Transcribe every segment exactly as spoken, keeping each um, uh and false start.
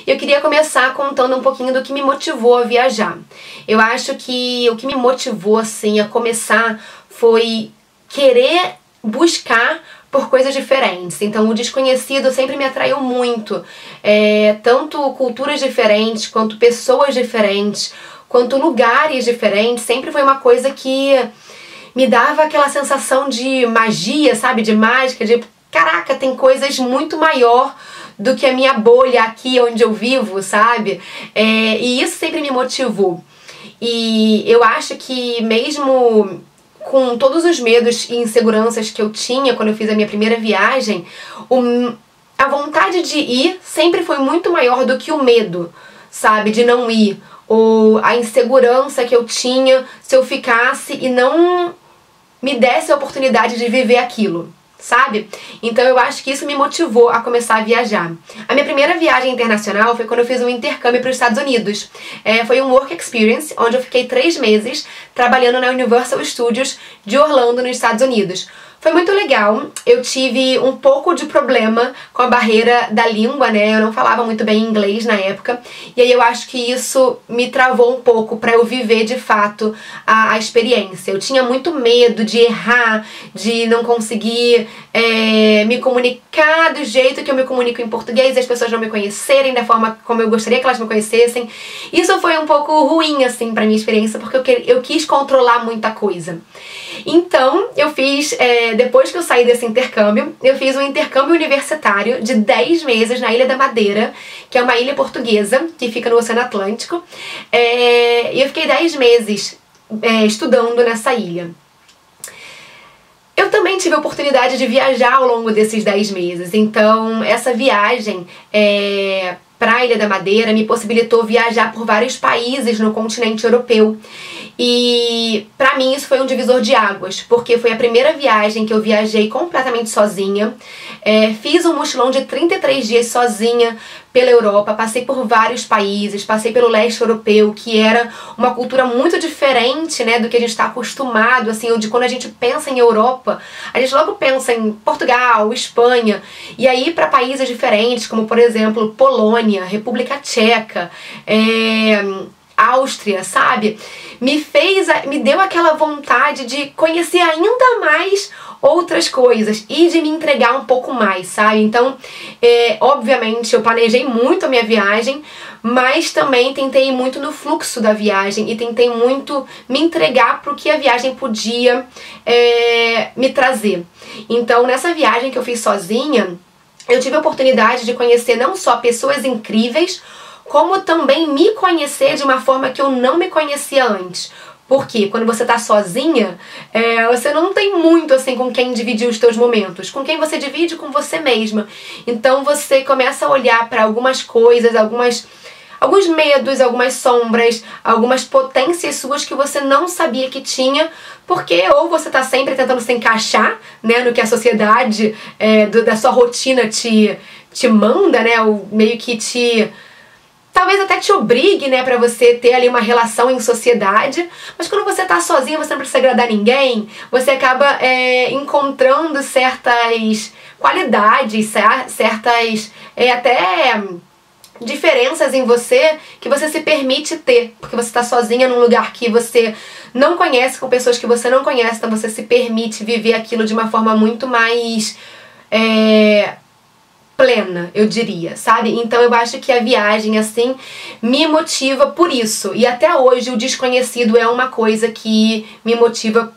E eu queria começar contando um pouquinho do que me motivou a viajar. Eu acho que o que me motivou, assim, a começar foi querer buscar por coisas diferentes. Então o desconhecido sempre me atraiu muito. É, tanto culturas diferentes, quanto pessoas diferentes, quanto lugares diferentes. Sempre foi uma coisa que me dava aquela sensação de magia, sabe? De mágica, de caraca, tem coisas muito maior do que a minha bolha aqui onde eu vivo, sabe? É, e isso sempre me motivou. E eu acho que mesmo com todos os medos e inseguranças que eu tinha quando eu fiz a minha primeira viagem, o, a vontade de ir sempre foi muito maior do que o medo, sabe? De não ir. Ou a insegurança que eu tinha se eu ficasse e não me desse a oportunidade de viver aquilo, sabe? Então eu acho que isso me motivou a começar a viajar. A minha primeira viagem internacional foi quando eu fiz um intercâmbio para os Estados Unidos. É, foi um work experience, onde eu fiquei três meses trabalhando na Universal Studios de Orlando, nos Estados Unidos. Foi muito legal, eu tive um pouco de problema com a barreira da língua, né? Eu não falava muito bem inglês na época, e aí eu acho que isso me travou um pouco para eu viver de fato a, a experiência. Eu tinha muito medo de errar, de não conseguir é, me comunicar do jeito que eu me comunico em português, as pessoas não me conhecerem da forma como eu gostaria que elas me conhecessem. Isso foi um pouco ruim, assim, pra minha experiência, porque eu, que, eu quis controlar muita coisa. Então, eu fiz... É, depois que eu saí desse intercâmbio, eu fiz um intercâmbio universitário de dez meses na Ilha da Madeira, que é uma ilha portuguesa que fica no Oceano Atlântico, é, e eu fiquei dez meses é, estudando nessa ilha. Eu também tive a oportunidade de viajar ao longo desses dez meses, então essa viagem é, para a Ilha da Madeira me possibilitou viajar por vários países no continente europeu. E pra mim isso foi um divisor de águas, porque foi a primeira viagem que eu viajei completamente sozinha. É, fiz um mochilão de trinta e três dias sozinha pela Europa, passei por vários países, passei pelo leste europeu, que era uma cultura muito diferente, né, do que a gente está acostumado, assim, de quando a gente pensa em Europa, a gente logo pensa em Portugal, Espanha, e aí para países diferentes, como por exemplo Polônia, República Tcheca, é... Áustria, sabe? Me fez, me deu aquela vontade de conhecer ainda mais outras coisas e de me entregar um pouco mais, sabe? Então, é, obviamente, eu planejei muito a minha viagem, mas também tentei muito no fluxo da viagem e tentei muito me entregar para o que a viagem podia é, me trazer. Então, nessa viagem que eu fiz sozinha, eu tive a oportunidade de conhecer não só pessoas incríveis, como também me conhecer de uma forma que eu não me conhecia antes. Porque quando você tá sozinha, é, você não tem muito assim com quem dividir os teus momentos. Com quem você divide? Com você mesma. Então você começa a olhar para algumas coisas, algumas, alguns medos, algumas sombras, algumas potências suas que você não sabia que tinha, porque ou você tá sempre tentando se encaixar, né, no que a sociedade é, do, da sua rotina te, te manda, né, ou meio que te... talvez até te obrigue, né, pra você ter ali uma relação em sociedade, mas quando você tá sozinha, você não precisa agradar ninguém, você acaba é, encontrando certas qualidades, certas é, até diferenças em você que você se permite ter, porque você tá sozinha num lugar que você não conhece, com pessoas que você não conhece, então você se permite viver aquilo de uma forma muito mais... É, plena, eu diria, sabe? Então eu acho que a viagem, assim, me motiva por isso. E até hoje o desconhecido é uma coisa que me motiva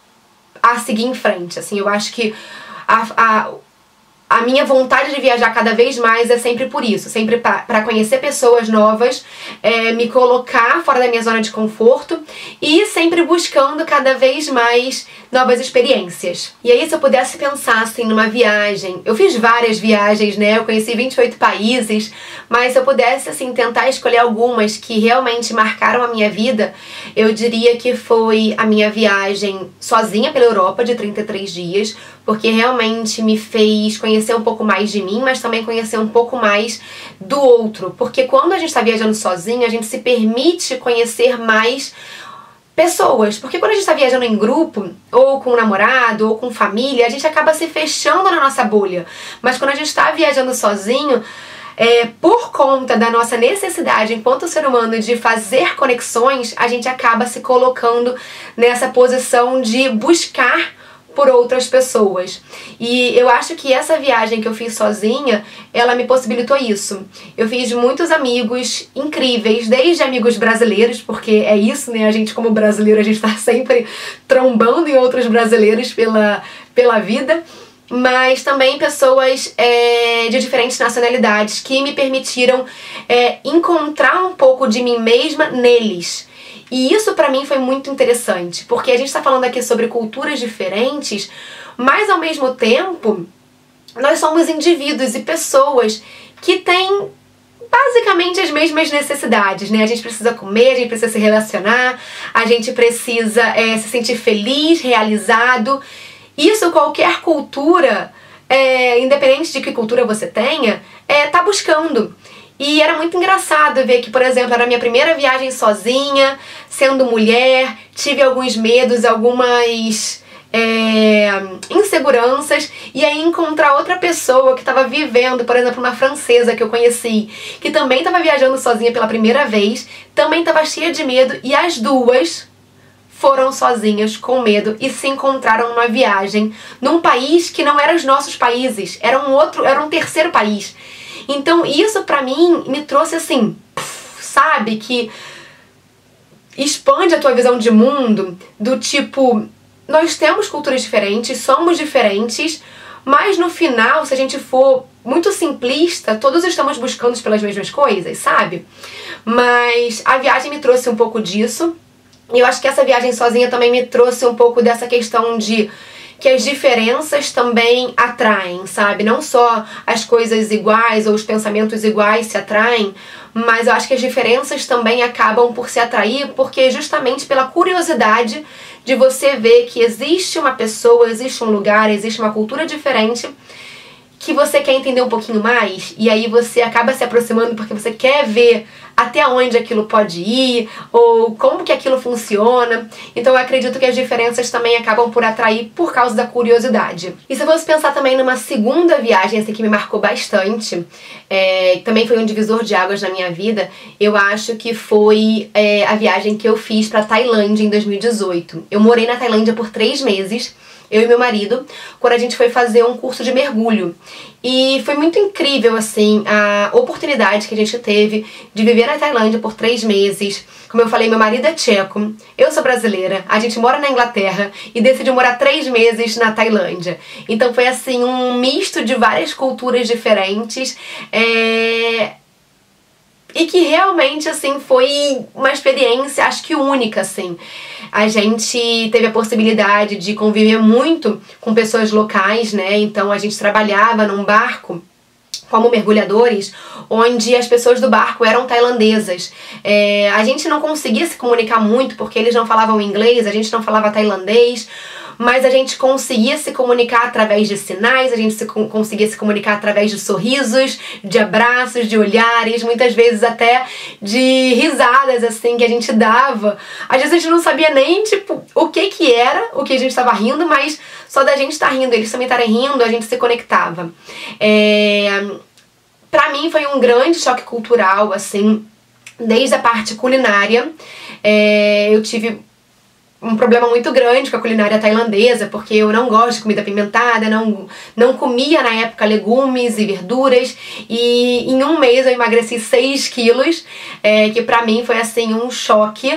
a seguir em frente, assim. Eu acho que a, a, a minha vontade de viajar cada vez mais é sempre por isso. Sempre para conhecer pessoas novas, é, me colocar fora da minha zona de conforto e sempre buscando cada vez mais novas experiências. E aí, se eu pudesse pensar, assim, numa viagem... Eu fiz várias viagens, né? Eu conheci vinte e oito países, mas se eu pudesse, assim, tentar escolher algumas que realmente marcaram a minha vida, eu diria que foi a minha viagem sozinha pela Europa, de trinta e três dias, porque realmente me fez conhecer um pouco mais de mim, mas também conhecer um pouco mais do outro. Porque quando a gente tá viajando sozinha, a gente se permite conhecer mais pessoas, porque quando a gente tá viajando em grupo, ou com um namorado, ou com família, a gente acaba se fechando na nossa bolha. Mas quando a gente tá viajando sozinho, é, por conta da nossa necessidade enquanto ser humano de fazer conexões, a gente acaba se colocando nessa posição de buscar por outras pessoas. E eu acho que essa viagem que eu fiz sozinha, ela me possibilitou isso. Eu fiz muitos amigos incríveis, desde amigos brasileiros, porque é isso, né? A gente como brasileiro, a gente tá sempre trombando em outros brasileiros pela, pela vida, mas também pessoas é, de diferentes nacionalidades que me permitiram é, encontrar um pouco de mim mesma neles. E isso pra mim foi muito interessante, porque a gente tá falando aqui sobre culturas diferentes, mas ao mesmo tempo nós somos indivíduos e pessoas que têm basicamente as mesmas necessidades, né? A gente precisa comer, a gente precisa se relacionar, a gente precisa é, se sentir feliz, realizado. Isso qualquer cultura, é, independente de que cultura você tenha, é, tá buscando. E era muito engraçado ver que, por exemplo, era a minha primeira viagem sozinha, sendo mulher, tive alguns medos, algumas é, inseguranças, e aí encontrar outra pessoa que estava vivendo, por exemplo, uma francesa que eu conheci, que também estava viajando sozinha pela primeira vez, também estava cheia de medo, e as duas foram sozinhas com medo e se encontraram numa viagem num país que não era os nossos países, era um outro, era um terceiro país. Então isso pra mim me trouxe assim, sabe, que expande a tua visão de mundo, do tipo, nós temos culturas diferentes, somos diferentes, mas no final, se a gente for muito simplista, todos estamos buscando pelas mesmas coisas, sabe? Mas a viagem me trouxe um pouco disso, e eu acho que essa viagem sozinha também me trouxe um pouco dessa questão de que as diferenças também atraem, sabe? Não só as coisas iguais ou os pensamentos iguais se atraem, mas eu acho que as diferenças também acabam por se atrair, porque justamente pela curiosidade de você ver que existe uma pessoa, existe um lugar, existe uma cultura diferente, que você quer entender um pouquinho mais, e aí você acaba se aproximando porque você quer ver até onde aquilo pode ir, ou como que aquilo funciona. Então eu acredito que as diferenças também acabam por atrair por causa da curiosidade. E se eu fosse pensar também numa segunda viagem, assim, que me marcou bastante, é, também foi um divisor de águas na minha vida, eu acho que foi é, a viagem que eu fiz pra Tailândia em dois mil e dezoito. Eu morei na Tailândia por três meses, eu e meu marido, quando a gente foi fazer um curso de mergulho. E foi muito incrível, assim, a oportunidade que a gente teve de viver na Tailândia por três meses. Como eu falei, meu marido é tcheco, eu sou brasileira, a gente mora na Inglaterra e decidiu morar três meses na Tailândia. Então foi, assim, um misto de várias culturas diferentes, é... e que realmente, assim, foi uma experiência, acho que única, assim. A gente teve a possibilidade de conviver muito com pessoas locais, né? Então a gente trabalhava num barco como mergulhadores, onde as pessoas do barco eram tailandesas. É, a gente não conseguia se comunicar muito porque eles não falavam inglês, a gente não falava tailandês, mas a gente conseguia se comunicar através de sinais, a gente se, conseguia se comunicar através de sorrisos, de abraços, de olhares, muitas vezes até de risadas, assim, que a gente dava. Às vezes a gente não sabia nem, tipo, o que que era, o que a gente estava rindo, mas só da gente estar rindo, eles também estarem rindo, a gente se conectava. É... Pra mim foi um grande choque cultural, assim, desde a parte culinária. É... Eu tive um problema muito grande com a culinária tailandesa, porque eu não gosto de comida apimentada, não, não comia na época legumes e verduras, e em um mês eu emagreci seis quilos, é, que pra mim foi assim um choque,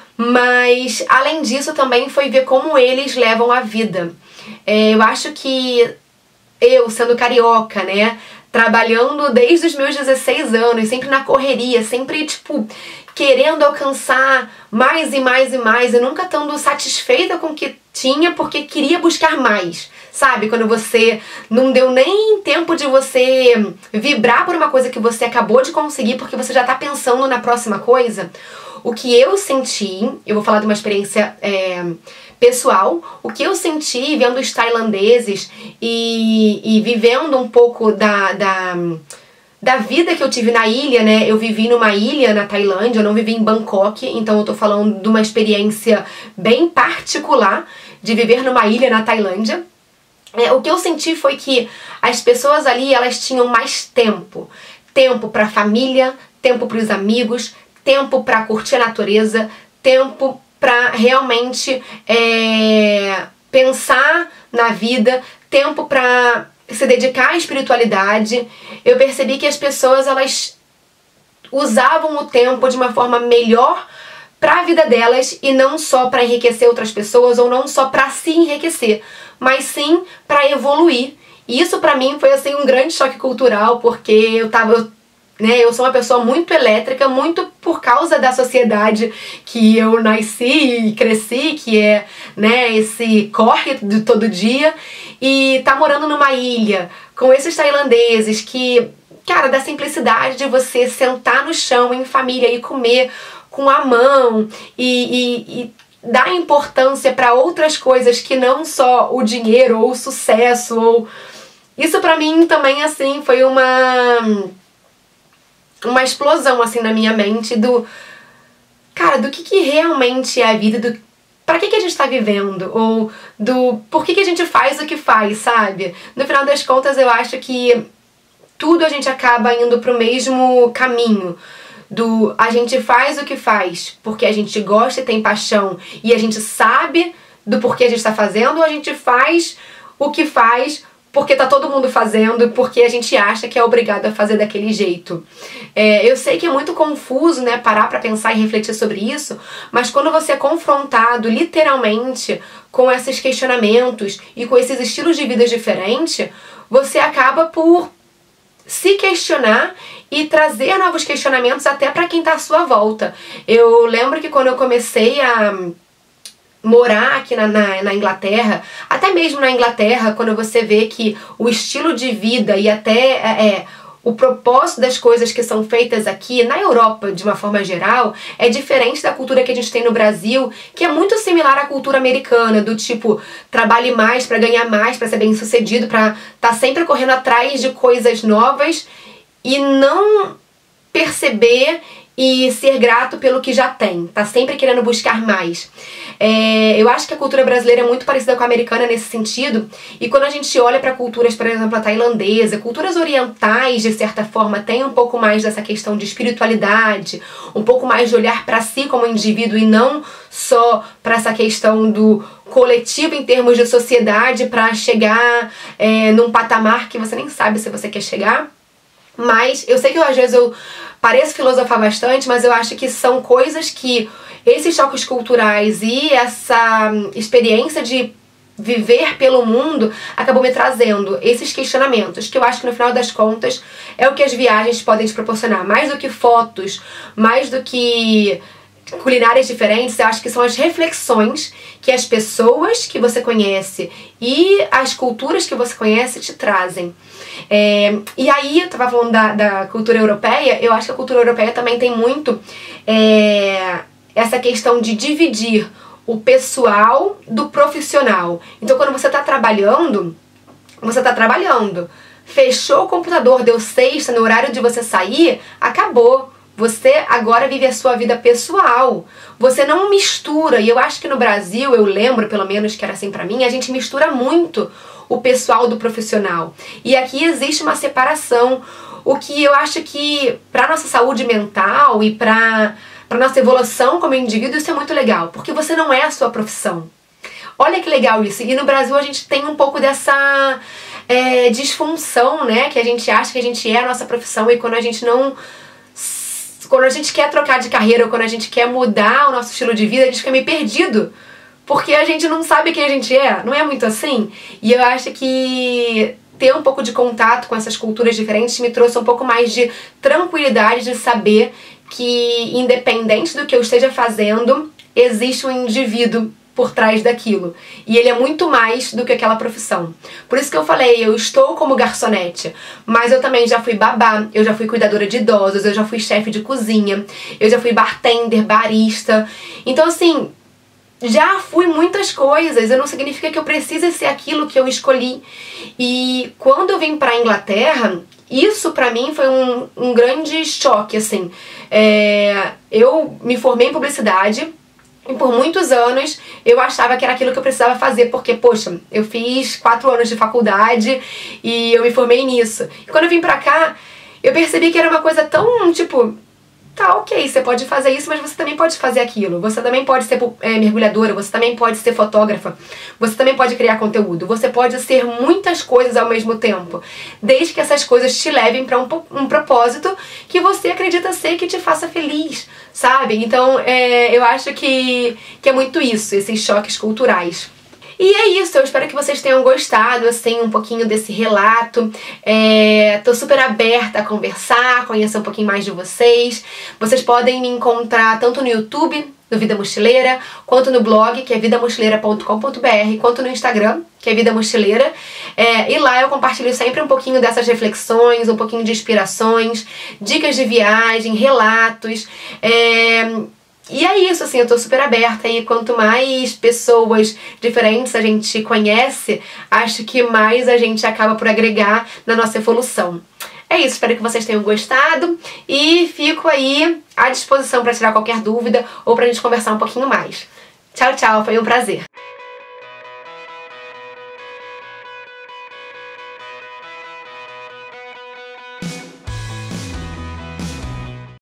mas além disso também foi ver como eles levam a vida. É, eu acho que eu, sendo carioca, né, trabalhando desde os meus dezesseis anos, sempre na correria, sempre, tipo, querendo alcançar mais e mais e mais, e nunca estando satisfeita com o que tinha, porque queria buscar mais, sabe? Quando você não deu nem tempo de você vibrar por uma coisa que você acabou de conseguir, porque você já tá pensando na próxima coisa. O que eu senti, eu vou falar de uma experiência é, pessoal, o que eu senti vendo os tailandeses e, e vivendo um pouco da... da da vida que eu tive na ilha, né? Eu vivi numa ilha na Tailândia, eu não vivi em Bangkok, então eu tô falando de uma experiência bem particular de viver numa ilha na Tailândia. É, o que eu senti foi que as pessoas ali, elas tinham mais tempo. tempo para família, tempo para os amigos, tempo para curtir a natureza, tempo para realmente é, pensar na vida, tempo para se dedicar à espiritualidade. Eu percebi que as pessoas, elas usavam o tempo de uma forma melhor para a vida delas e não só para enriquecer outras pessoas ou não só para se enriquecer, mas sim para evoluir. E isso para mim foi assim um grande choque cultural, porque eu tava eu, né, eu sou uma pessoa muito elétrica, muito por causa da sociedade que eu nasci e cresci, que é, né, esse corre de todo dia, e tá morando numa ilha com esses tailandeses que, cara, da simplicidade de você sentar no chão em família e comer com a mão e, e, e dar importância para outras coisas que não só o dinheiro ou o sucesso. Ou... Isso pra mim também, assim, foi uma uma explosão, assim, na minha mente do... Cara, do que, que realmente é a vida, do pra que, que a gente tá vivendo, ou do por que, que a gente faz o que faz, sabe? No final das contas, eu acho que tudo a gente acaba indo pro mesmo caminho. Do a gente faz o que faz porque a gente gosta e tem paixão e a gente sabe do porquê a gente tá fazendo, ou a gente faz o que faz porque tá todo mundo fazendo, porque a gente acha que é obrigado a fazer daquele jeito. É, eu sei que é muito confuso, né, parar pra pensar e refletir sobre isso, mas quando você é confrontado literalmente com esses questionamentos e com esses estilos de vida diferentes, você acaba por se questionar e trazer novos questionamentos até pra quem tá à sua volta. Eu lembro que quando eu comecei a morar aqui na, na, na Inglaterra, até mesmo na Inglaterra, quando você vê que o estilo de vida e até é, o propósito das coisas que são feitas aqui, na Europa de uma forma geral, é diferente da cultura que a gente tem no Brasil, que é muito similar à cultura americana, do tipo, trabalhe mais pra ganhar mais, pra ser bem sucedido, pra tá sempre correndo atrás de coisas novas e não perceber e ser grato pelo que já tem, tá sempre querendo buscar mais. É, eu acho que a cultura brasileira é muito parecida com a americana nesse sentido, e quando a gente olha para culturas, por exemplo, a tailandesa, culturas orientais, de certa forma, tem um pouco mais dessa questão de espiritualidade, um pouco mais de olhar para si como indivíduo e não só para essa questão do coletivo em termos de sociedade para chegar é, num patamar que você nem sabe se você quer chegar. Mas eu sei que às vezes eu pareço filosofar bastante, mas eu acho que são coisas que esses choques culturais e essa experiência de viver pelo mundo acabou me trazendo esses questionamentos, que eu acho que no final das contas é o que as viagens podem te proporcionar. Mais do que fotos, mais do que culinárias diferentes, eu acho que são as reflexões que as pessoas que você conhece e as culturas que você conhece te trazem. É, e aí, eu tava falando da, da cultura europeia, eu acho que a cultura europeia também tem muito é, essa questão de dividir o pessoal do profissional. Então, quando você tá trabalhando, você tá trabalhando. Fechou o computador, deu sexta, no horário de você sair, acabou. Você agora vive a sua vida pessoal. Você não mistura. E eu acho que no Brasil, eu lembro pelo menos que era assim pra mim, a gente mistura muito o pessoal do profissional. E aqui existe uma separação. O que eu acho que pra nossa saúde mental e pra, pra nossa evolução como indivíduo, isso é muito legal. Porque você não é a sua profissão. Olha que legal isso. E no Brasil a gente tem um pouco dessa é, disfunção, né? Que a gente acha que a gente é a nossa profissão e quando a gente não... Quando a gente quer trocar de carreira ou quando a gente quer mudar o nosso estilo de vida, a gente fica meio perdido. Porque a gente não sabe quem a gente é. Não é muito assim? E eu acho que ter um pouco de contato com essas culturas diferentes me trouxe um pouco mais de tranquilidade de saber que, independente do que eu esteja fazendo, existe um indivíduo por trás daquilo. E ele é muito mais do que aquela profissão. Por isso que eu falei, eu estou como garçonete, mas eu também já fui babá, eu já fui cuidadora de idosos, eu já fui chefe de cozinha, eu já fui bartender, barista. Então assim, já fui muitas coisas, e não significa que eu precise ser aquilo que eu escolhi. E quando eu vim pra Inglaterra, isso pra mim foi um, um grande choque, assim. É, eu me formei em publicidade, e por muitos anos eu achava que era aquilo que eu precisava fazer, porque, poxa, eu fiz quatro anos de faculdade e eu me formei nisso. E quando eu vim pra cá, eu percebi que era uma coisa tão, tipo, tá, ok, você pode fazer isso, mas você também pode fazer aquilo. Você também pode ser é, mergulhadora, você também pode ser fotógrafa, você também pode criar conteúdo, você pode ser muitas coisas ao mesmo tempo, desde que essas coisas te levem pra um, um propósito que você acredita ser, que te faça feliz, sabe? Então, é, eu acho que, que é muito isso, esses choques culturais. E é isso, eu espero que vocês tenham gostado, assim, um pouquinho desse relato. É, tô super aberta a conversar, conhecer um pouquinho mais de vocês. Vocês podem me encontrar tanto no YouTube, no Vida Mochileira, quanto no blog, que é vida mochileira ponto com ponto br, quanto no Instagram, que é Vida Mochileira. É, e lá eu compartilho sempre um pouquinho dessas reflexões, um pouquinho de inspirações, dicas de viagem, relatos. É... E é isso, assim, eu tô super aberta e quanto mais pessoas diferentes a gente conhece, acho que mais a gente acaba por agregar na nossa evolução. É isso, espero que vocês tenham gostado e fico aí à disposição para tirar qualquer dúvida ou pra gente conversar um pouquinho mais. Tchau, tchau, foi um prazer!